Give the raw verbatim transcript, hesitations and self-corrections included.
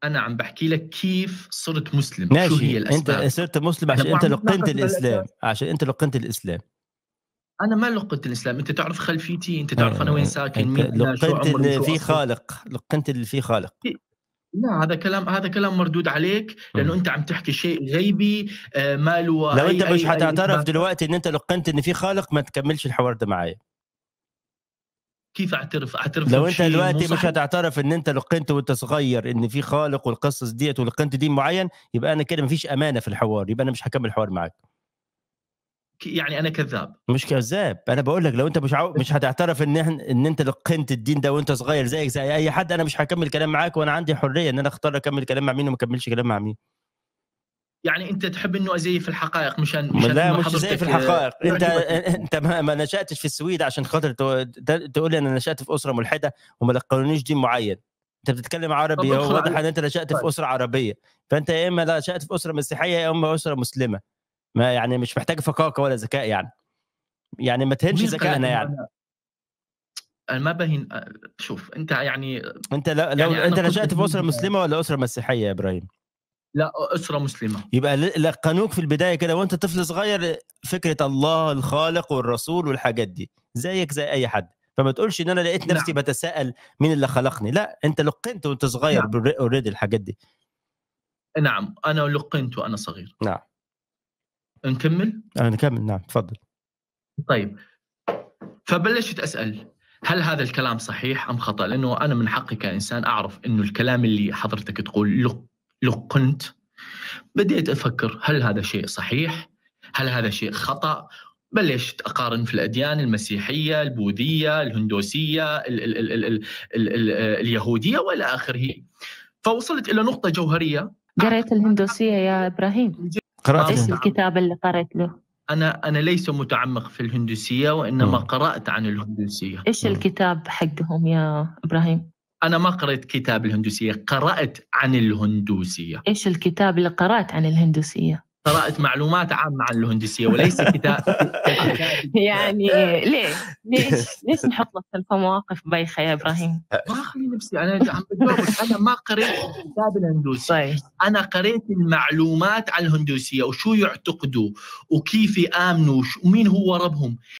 أنا عم بحكي لك كيف صرت مسلم، شو ماشي، هي الأسباب. أنت صرت مسلم عشان أنت لقنت الإسلام، عشان أنت لقنت الإسلام. أنا ما لقنت الإسلام، أنت تعرف خلفيتي، أنت تعرف أنا وين آآ ساكن، أنت مين أنا، شو لقنت عمري، اللي شو فيه أصلي. خالق، لقنت اللي فيه خالق. لا، هذا كلام هذا كلام مردود عليك، لأنه إمم. أنت عم تحكي شيء غيبي آآ ما له لو أنت أي مش أي أي هتعترف إثباتات. دلوقتي إن أنت لقنت إن في خالق، ما تكمّلش الحوار ده معايا. كيف أعترف؟ أعترف لو أنت بشيء مو دلوقتي مش صحيح؟ هتعترف إن أنت لقنت وأنت صغير إن في خالق والقصص ديّة ولقنت دين معيّن، يبقى أنا كده ما فيش أمانة في الحوار، يبقى أنا مش هاكمّل الحوار معاك. ك يعني أنا كذاب. مش كذاب، أنا باقول لك لو أنت مش عاو مش هتعترف إن إحن إن أنت لقنت الدين ده وأنت صغير زيك زي أي حد، أنا مش هاكمّل كلام معاك، وأنا عندي حرية إن أنا أختار أكمّل كلام مع مين وما أكمّلش كلام مع مين. يعني أنت تحب إنه أزيف الحقائق مشان م مشان لا إنه مش زي في حضرتك الحقائق، أنت يعجبك أ الكلام. أنت ما ما نشأتش في السويد عشان خاطر ت ت تقول لي أنا نشأت في أسرة ملحدة وما لقنونيش دين معيّن. أنت بتتكلم طب عربي، هو ادخل واضح على إن أنت نشأت في طيب. أسرة عربية، فأنت يا إما نشأت في أسرة مسيحية يا إما أسرة مسلمة، ما يعني مش محتاجة فقاقة ولا ذكاء يعني، يعني ما تهينش ومين قال لك ذكائنا إنه يعني. أنا أنا ما باهين أ شوف أنت يعني أنت ل لو يعني أنا أنت كنت نشأت في أسرة أتمنى. مسلمة والّا أسرة مسيحية يا إبراهيم؟ لأ، أسرة مسلمة. يبقى ل لقّنوك في البداية كده وأنت طفل صغير فكرة الله الخالق والرسول والحاجات دي، زيك زي أي حد، فما تقولش إن أنا لقيت نفسي نعم، باتساءل مين اللي خلقني، لأ، أنت لُقِّنت وأنت صغير نعم، بر already الحاجات دي. نعم، أنا لُقِّنت وأنا صغير. نعم، نكمل؟ آه نكمّل نعم، اتفضل. طيب، فبلشت أسأل هل هذا الكلام صحيح أم خطأ؟ لأنه أنا من حقي كإنسان أعرف إنه الكلام اللي حضرتك تقول لق لُقِّنت. بديت أفكر هل هذا شيء صحيح؟ هل هذا شيء خطأ؟ بلشت أقارن في الأديان المسيحية، البوذية، الهندوسية، ال ال ال ال ال ال ال اليهودية وإلى آخره. فوصلت إلى نقطة جوهرية. قرأت الهندوسية يا إبراهيم؟ قرأت ما إيش الهند الكتاب اللي قرأت له؟ أنا أنا ليس متعمق في الهندوسية وإنما إمم، قرأت عن الهندوسية. إيش إمم. الكتاب حقهم يا إبراهيم؟ أنا ما قرأت كتاب الهندوسية، قرأت عن الهندوسية. إيش الكتاب اللي قرأت عن الهندوسية؟ قرأت معلومات عامة عن الهندوسية وليس كتاب ككتاب. يعني ليه؟ ليش ليش نحط نفسنا في مواقف بايخة يا إبراهيم؟ ما أخلي نفسي، أنا عم بجاوبك، أنا ما قريت الكتاب الهندوسي. طيب. أنا قريت المعلومات عن الهندوسية وشو يعتقدوا وكيف يآمنوا ومين هو ربهم.